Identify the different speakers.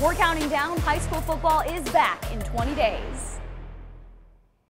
Speaker 1: We're counting down. High school football is back in 20 days.